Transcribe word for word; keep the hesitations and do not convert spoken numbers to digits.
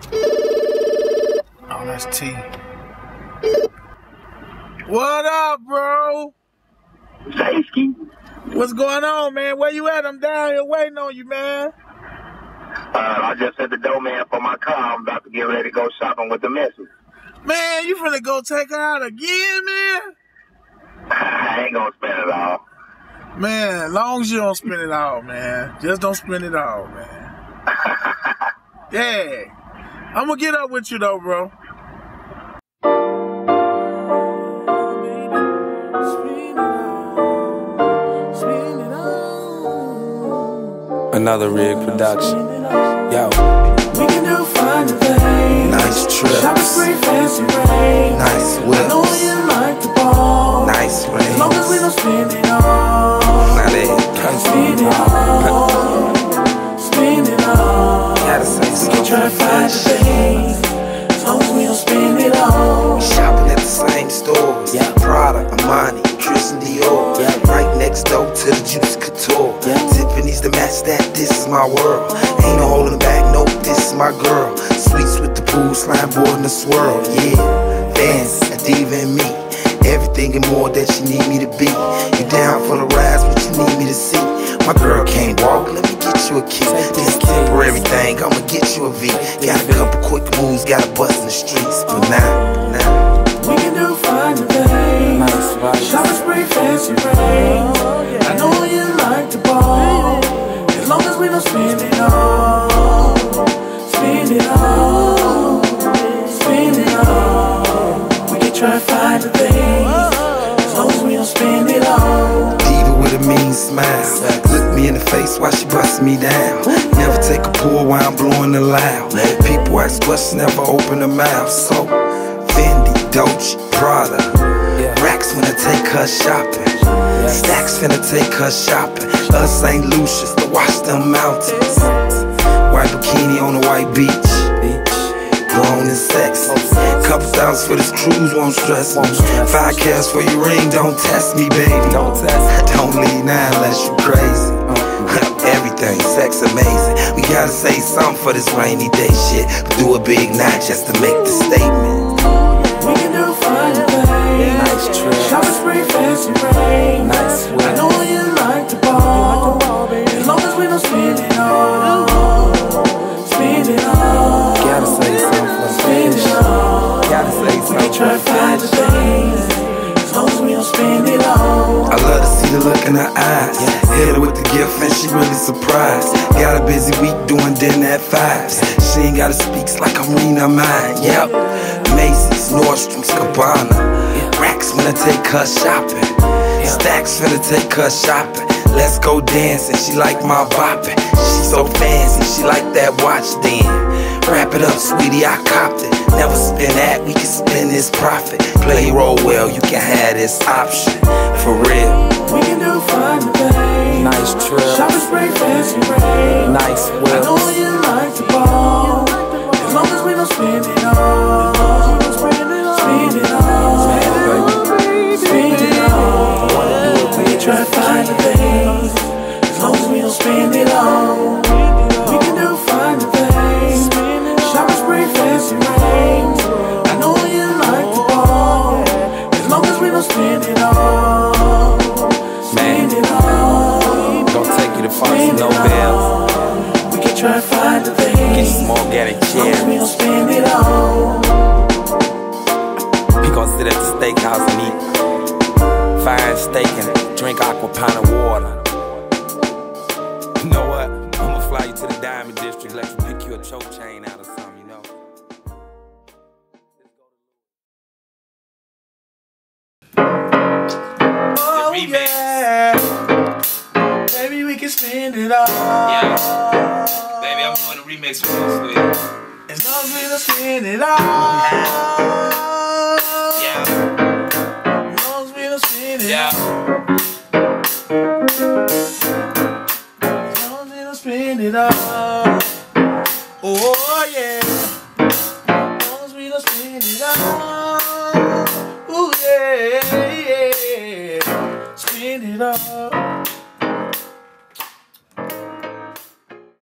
Oh, that's T. What up, bro? Safety. What's going on, man? Where you at? I'm down here waiting on you, man. Uh, I just sent the doorman for my car. I'm about to get ready to go shopping with the missus. Man, you finna go take her out again, man? I ain't gonna spend it all. Man, as long as you don't spend it all, man. Just don't spend it all, man. Yeah. I'm gonna get up with you, though, bro. Another rig production. Yo. We can do fine today. Nice trips. Shopping spree, fancy rain. Nice whips. I know you like the ball. Nice rain. As long as we don't spend it all. Now they can't Spend it all. Spend it all. Gotta say We can something. try to find the things. As long as we don't spend it all. Shopping at the same stores. Yeah. Prada, Armani, Christian Dior. Yeah. Right next door to the Juice Couture. Yeah. Tiffany's the match that. This is my world. Ain't no holding back. Nope, this is my girl. Sweets with the pool, slime board and the swirl. Yeah, fancy, a diva and me. Everything and more that you need me to be. You down for the rides, what you need me to see. My girl can't walk, let me get you a key. This temporary thing, I'ma get you a V. Got a couple quick moves, got a bus in the streets. But now, now We can do fine today. Nice, right. Shopping spree, fancy rain. I know you like the ball. As long as we don't spend it all. Spend it all. Spend it all. We can try to find the things. As long as we don't spend it all. diva with a mean smile. Look me in the face while she busts me down. Never take a pull while I'm blowing the loud. People ask questions, never open their mouth. So, Fendi, Dolce, Prada. Racks when I take her shopping. Stacks finna take her shopping. Us Saint Lucia's to watch them mountains. White bikini on the white beach. Grown and sexy. Couple thousand for this cruise, won't stress me. Five cash for your ring, don't test me, baby. Don't test. Don't leave now unless you crazy. Everything, sex amazing. We gotta say something for this rainy day shit. But do a big night just to make the statement. We can do fine today. Nice trip. Shopping spree, fancy rain. Nice whip. I know you like the ball. As long as we don't spend it all. Spend it all. Gotta say something for Spend it all. Gotta say We can try to something. find the things. As long as we don't spend it all. I love to see the look in her eyes. Hit her with the gift and she really surprised. Got a busy week doing dinner at fives. She ain't gotta speak, it's like I'm reading her mind. Yep. Macy's, Nordstrom's, Cabana. Racks finna take her shopping. Stacks finna take her shopping. Let's go dancing, she like my bopping. She so fancy, she like that watch then. Wrap it up, sweetie, I copped it. Never spend that, we can spend this profit. Play your role well, you can have this option. For real. We can do fine today. Nice trip. Shopping spree, fancy rain. Nice I whips. know you like the ball. As long as we don't spend it all. Spend it all. Spend it all. We can try to find the things. As long as we don't spend it all. We can do fine today. Shopping spree, fancy rain. I know you like the ball. As long as we don't spend it all. Spend it all. Gonna take you to Fonzie Nobel. We can try to find the Get you things. some organic As long as we cherries. don't spend it all. We gonna sit at the steakhouse and eat fine steak and drink aquapana water. You know what? I'm gonna fly you to the Diamond District, let you pick you a choke chain out or something, you know? Oh yeah, baby, we can spend it all. Yeah. Baby, I'm doing a remix for you, sweetie. As long as we don't spend it all. Yeah. As long as we don't spend it Yeah. all. As long as we don't spend it all. Oh yeah. As long as we don't spend it all. Ooh yeah, yeah. Spend it all.